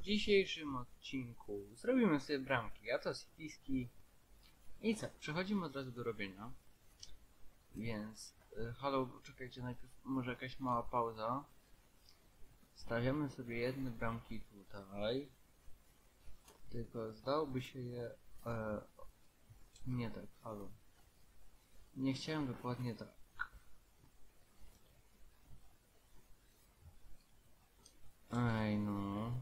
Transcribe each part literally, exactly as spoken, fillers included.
w dzisiejszym odcinku zrobimy sobie bramki, a to cityski. I co? Przechodzimy od razu do robienia. Więc, y, halo, czekajcie, najpierw może jakaś mała pauza. Stawiamy sobie jedne bramki tutaj. Tylko zdałoby się je... E, nie tak, halo. Nie chciałem dokładnie tak. Ej no.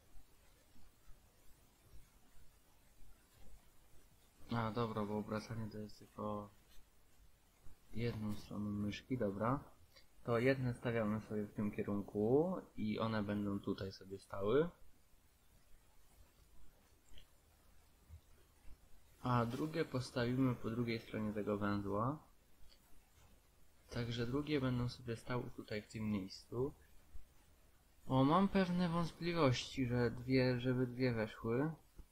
A dobra, bo obracanie to jest tylko jedną stroną myszki, dobra. To jedne stawiamy sobie w tym kierunku i one będą tutaj sobie stały. A drugie postawimy po drugiej stronie tego węzła. Także drugie będą sobie stały tutaj w tym miejscu. O, mam pewne wątpliwości, że dwie, żeby dwie weszły.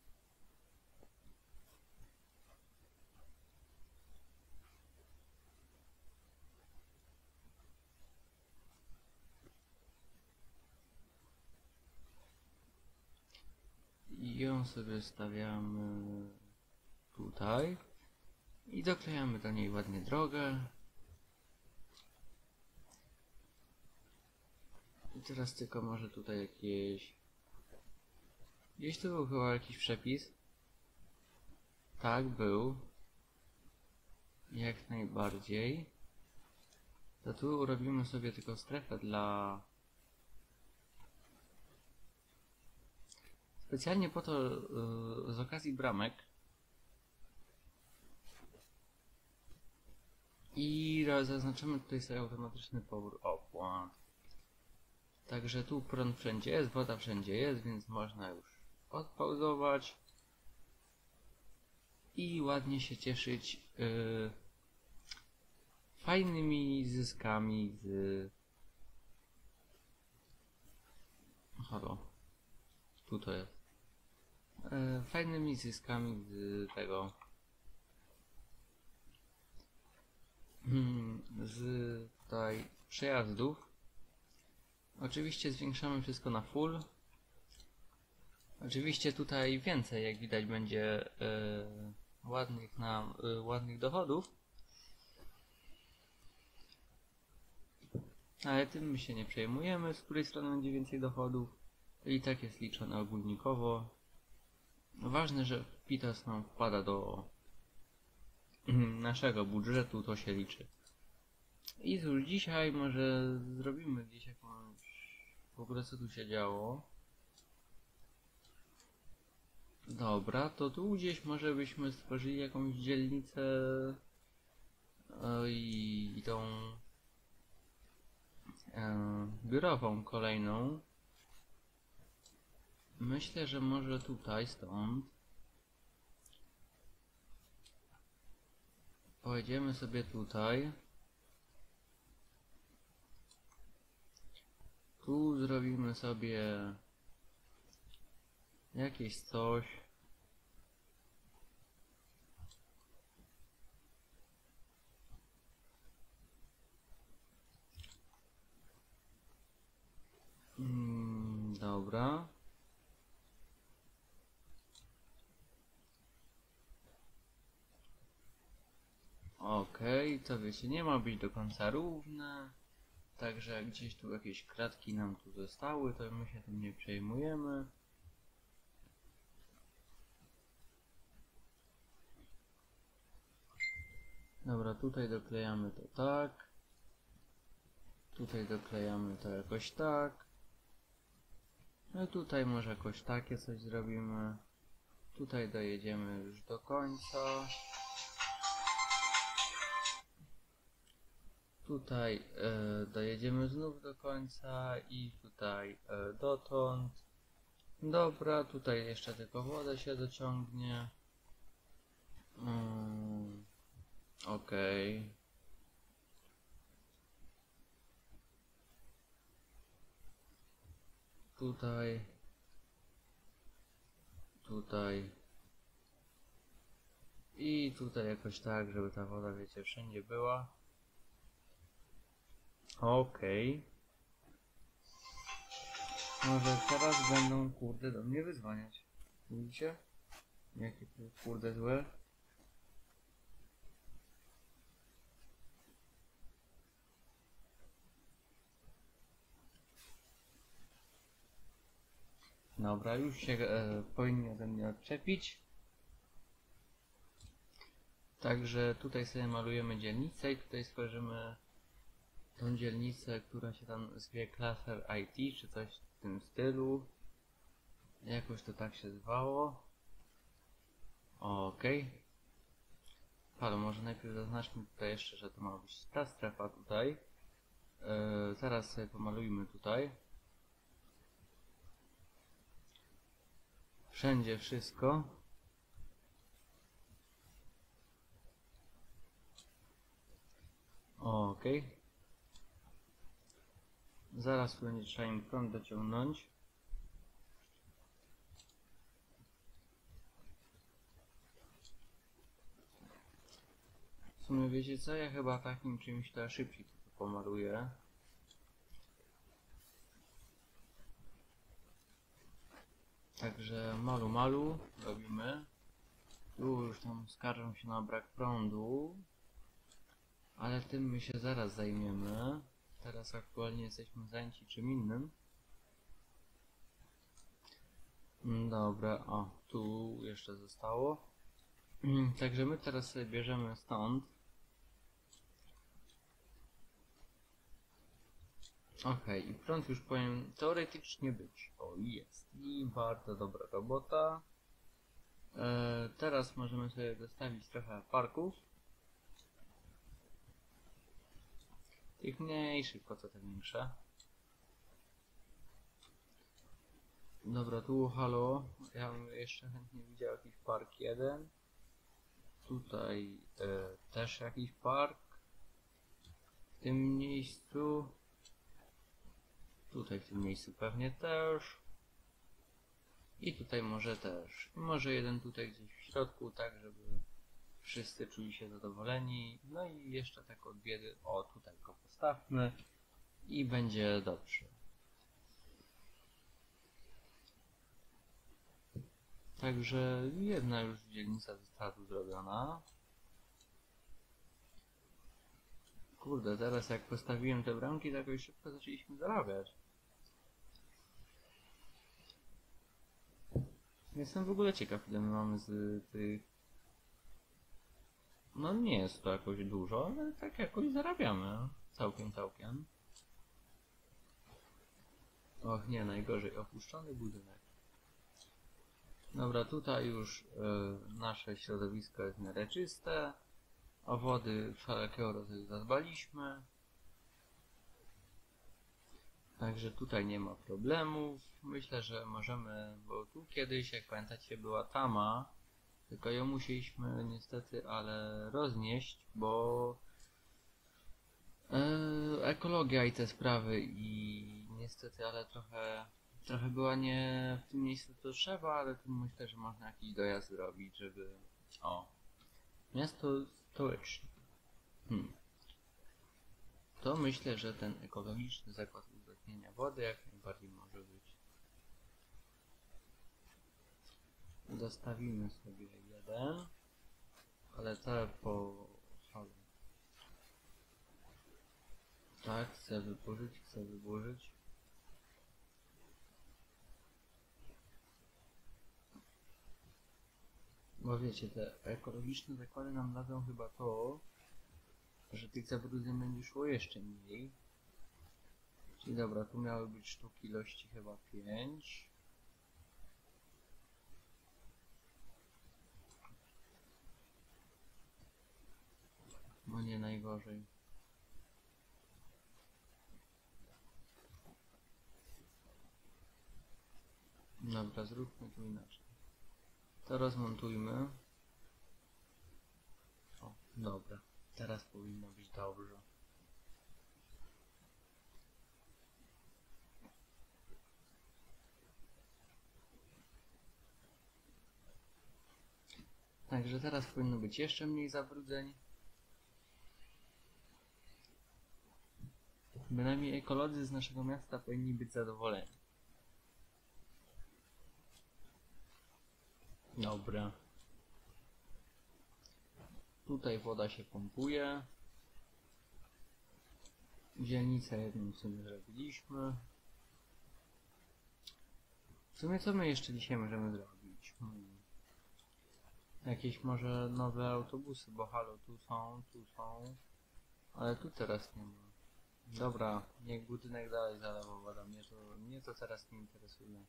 I ją sobie stawiamy tutaj. I doklejamy do niej ładnie drogę. I teraz tylko może tutaj jakieś... Gdzieś tu był chyba jakiś przepis. Tak, był. Jak najbardziej. To tu robimy sobie tylko strefę dla... Specjalnie po to, yy, z okazji bramek. I zaznaczymy tutaj sobie automatyczny pobór opłat. Także tu prąd wszędzie jest, woda wszędzie jest, więc można już odpauzować. I ładnie się cieszyć yy, fajnymi zyskami z... Halo. Tu to jest. Yy, fajnymi zyskami z tego... Hmm, z tutaj przejazdów. Oczywiście zwiększamy wszystko na full. Oczywiście tutaj więcej, jak widać, będzie yy, ładnych, na, yy, ładnych dochodów. Ale tym my się nie przejmujemy, z której strony będzie więcej dochodów. I tak jest liczone ogólnikowo. Ważne, że Pitas nam wpada do naszego budżetu, to się liczy. I cóż, dzisiaj może zrobimy gdzieś jakąś... W ogóle co tu się działo? Dobra, to tu gdzieś może byśmy stworzyli jakąś dzielnicę e, i, i tą e, biurową kolejną. Myślę, że może tutaj, stąd pojedziemy sobie tutaj. Tu zrobimy sobie jakieś coś. Mm, dobra. Okej, okay, to wiecie, nie ma być do końca równe. Także jak gdzieś tu jakieś kratki nam tu zostały, to my się tym nie przejmujemy. Dobra, tutaj doklejamy to tak. Tutaj doklejamy to jakoś tak. No tutaj może jakoś takie coś zrobimy. Tutaj dojedziemy już do końca. Tutaj e, dojedziemy znów do końca i tutaj e, dotąd. Dobra, tutaj jeszcze tylko wodę się dociągnie. Mm, Okej. Okay. Tutaj. Tutaj. I tutaj jakoś tak, żeby ta woda, wiecie, wszędzie była. Okej. Okay. Może teraz będą kurde do mnie wyzwaniać. Widzicie? Jakie to jest kurde złe. Dobra, już się e, powinni ode mnie odczepić. Także tutaj sobie malujemy dzielnicę i tutaj stworzymy tą dzielnicę, która się tam zwie Cluster I T, czy coś w tym stylu. Jakoś to tak się zwało. Okej. Okay. Ale może najpierw zaznaczmy tutaj jeszcze, że to ma być ta strefa tutaj. Yy, teraz sobie pomalujmy tutaj. Wszędzie wszystko. Okej. Okay. Zaraz będzie trzeba im prąd dociągnąć. W sumie wiecie co? Ja chyba takim czymś to szybciej to pomaluję. Także malu malu robimy. Tu już tam skarżą się na brak prądu. Ale tym my się zaraz zajmiemy. Teraz aktualnie jesteśmy zajęci czym innym. Dobra, o, tu jeszcze zostało. Także my teraz sobie bierzemy stąd. Ok, i prąd już powinien teoretycznie być. O, jest. I bardzo dobra robota. E, teraz możemy sobie dostawić trochę parków. Tych mniejszych, po co te większe? Dobra, tu halo. Ja bym jeszcze chętnie widział jakiś park jeden. Tutaj e, też jakiś park. W tym miejscu. Tutaj w tym miejscu pewnie też. I tutaj może też. Może jeden tutaj gdzieś w środku, tak żeby wszyscy czuli się zadowoleni. No i jeszcze tak od biedy. O, tutaj go postawmy. I będzie dobrze. Także jedna już dzielnica została tu zrobiona. Kurde, teraz jak postawiłem te bramki, tak już szybko zaczęliśmy zarabiać. Jestem w ogóle ciekaw, ile my mamy z tych... No nie jest to jakoś dużo, ale tak jakoś zarabiamy. Całkiem, całkiem. Och nie, najgorzej. Opuszczony budynek. Dobra, tutaj już y, nasze środowisko jest w miarę czyste. O wody wszelkiego rodzaju zadbaliśmy. Także tutaj nie ma problemów. Myślę, że możemy, bo tu kiedyś, jak pamiętacie, była tama. Tylko ją musieliśmy niestety, ale roznieść, bo yy, ekologia i te sprawy i niestety, ale trochę trochę była nie w tym miejscu co trzeba, ale tu myślę, że można jakiś dojazd zrobić, żeby... O, miasto stołeczne. Hmm. To myślę, że ten ekologiczny zakład uzdatnienia wody jak najbardziej może być. Dostawimy sobie jeden, ale te po... Tak, chcę wyburzyć, chcę wyburzyć. Bo wiecie, te ekologiczne zakłady nam dadzą chyba to, że tych zabrudzeń będzie szło jeszcze mniej. Czyli dobra, tu miały być sztuki ilości chyba pięć. No nie najgorzej. Dobra, zróbmy to inaczej. To rozmontujmy. O, dobra. Teraz powinno być dobrze. Także teraz powinno być jeszcze mniej zabrudzeń. Bynajmniej ekolodzy z naszego miasta powinni być zadowoleni. Dobra. Tutaj woda się pompuje. Dzielnicę jedną w sumie zrobiliśmy. W sumie co my jeszcze dzisiaj możemy zrobić? Hmm. Jakieś może nowe autobusy, bo halo, tu są, tu są. Ale tu teraz nie ma. Dobra, niech budynek dalej zalewa woda. Mnie to, mnie to teraz nie interesuje.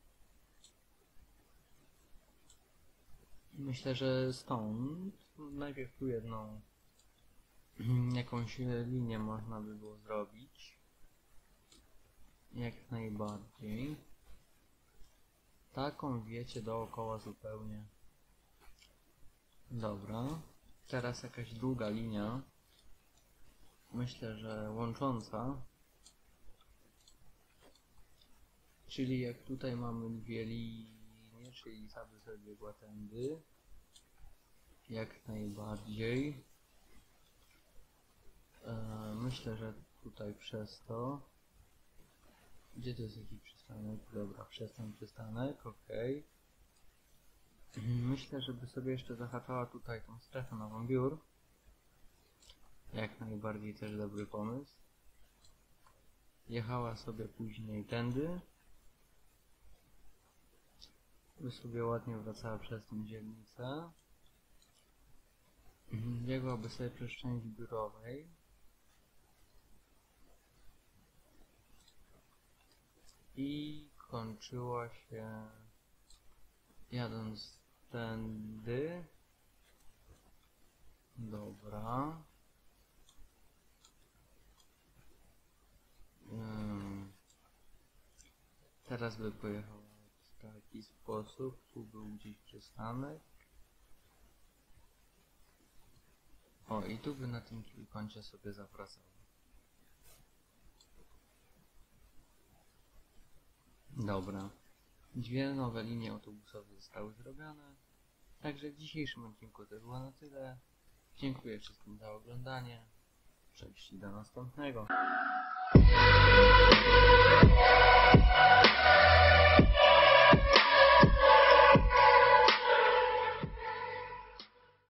Myślę, że stąd najpierw tu jedną jakąś linię można by było zrobić. Jak najbardziej. Taką wiecie dookoła zupełnie. Dobra. Teraz jakaś długa linia. Myślę, że łącząca. Czyli jak tutaj mamy dwie linie, czyli ta by sobie biegła tędy. Jak najbardziej. Eee, myślę, że tutaj przez to. Gdzie to jest jakiś przystanek? Dobra, przez ten przystanek, ok. Myślę, żeby sobie jeszcze zahaczała tutaj tą strefę na wąbiór. Jak najbardziej też dobry pomysł. Jechała sobie później tędy. By sobie ładnie wracała przez tą dzielnicę. Biegłaby sobie przez część biurowej. I kończyła się jadąc tędy. Dobra. Hmm. Teraz by pojechała w taki sposób. Tu był gdzieś przystanek. O, i tu by na tym trójkącie sobie zawracała. Dobra. Dwie nowe linie autobusowe zostały zrobione. Także w dzisiejszym odcinku to było na tyle. Dziękuję wszystkim za oglądanie. Cześć i do następnego.